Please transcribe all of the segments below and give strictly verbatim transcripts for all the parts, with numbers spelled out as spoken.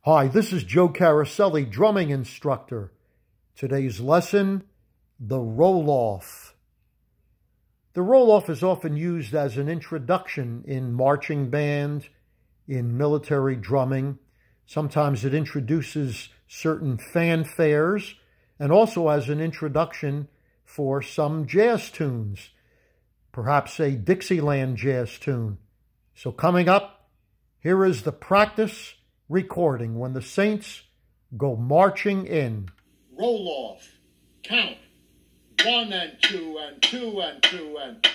Hi, this is Joe Caroselli, drumming instructor. Today's lesson, the roll-off. The roll-off is often used as an introduction in marching band, in military drumming. Sometimes it introduces certain fanfares, and also as an introduction for some jazz tunes, perhaps a Dixieland jazz tune. So coming up, here is the practice recording when the Saints go marching in. Roll off. Count. One and two and two and two and...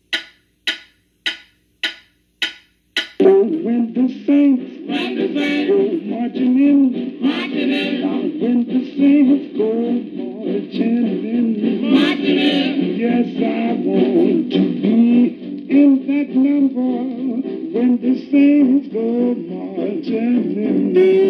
When the Saints, when the Saints go marching in, marching in. Now when the Saints go marching in, marching in. Yes, I want to be in that number when the Saints go marching in.